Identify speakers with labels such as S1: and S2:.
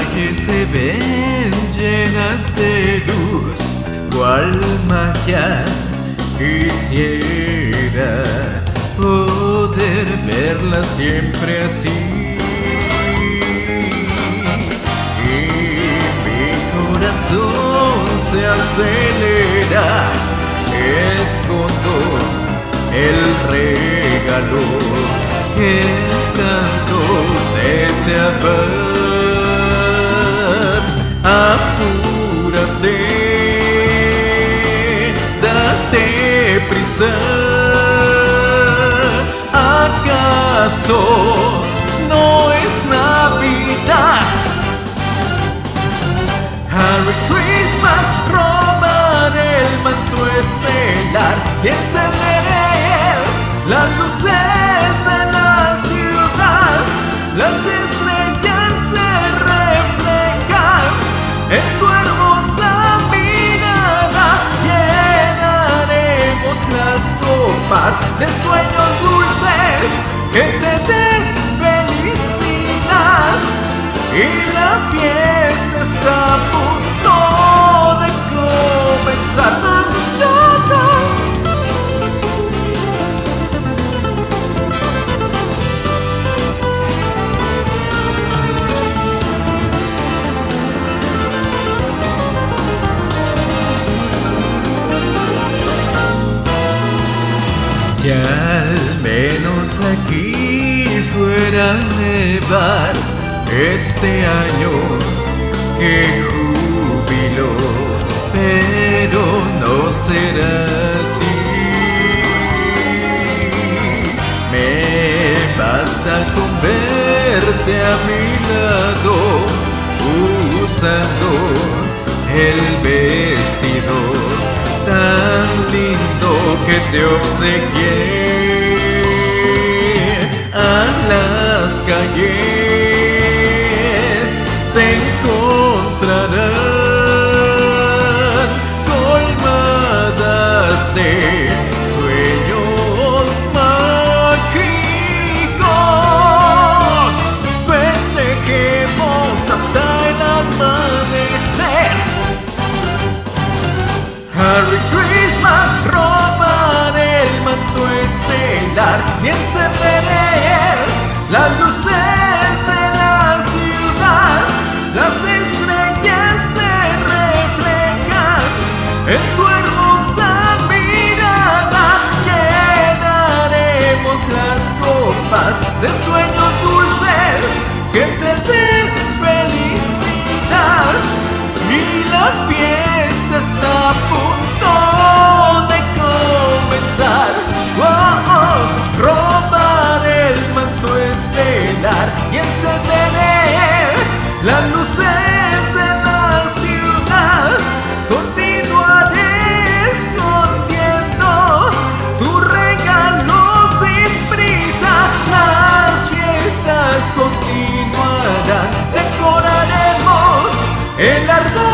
S1: calles se ven llenas de luz, cual magia quisiera poder verla siempre así. Y mi corazón se acelera, escondo el regalo que tanto deseabas. Apúrate, date prisa. ¿Acaso no es Navidad? Merry Christmas, robaré el manto estelar y encenderé las luces de la ciudad. Las estrellas se reflejan en tu hermosa mirada. Llenaremos las copas de sueños dulces que te den felicidad. Y la fiesta está a punto de comenzar. ¡Vamos todos! Si al menos aquí fuera a nevar este año, qué júbilo, pero no será así. Me basta con verte a mi lado, usando el vestido tan lindo que te obsequié. A las calles se encontrarán colmadas de sueños mágicos. Festejemos hasta el amanecer. Merry Christmas, robaré el manto estelar y encenderé las luces de la ciudad. Las estrellas se reflejan en tu hermosa mirada. Llenaremos las copas de sueños dulces que te den felicidad. Y la fiesta está a punto de comenzar. Oh, oh, robaré el manto estelar y encenderé las luces de la ciudad. Continuaré escondiendo tu regalo sin prisa. Las fiestas continuarán. Decoraremos el árbol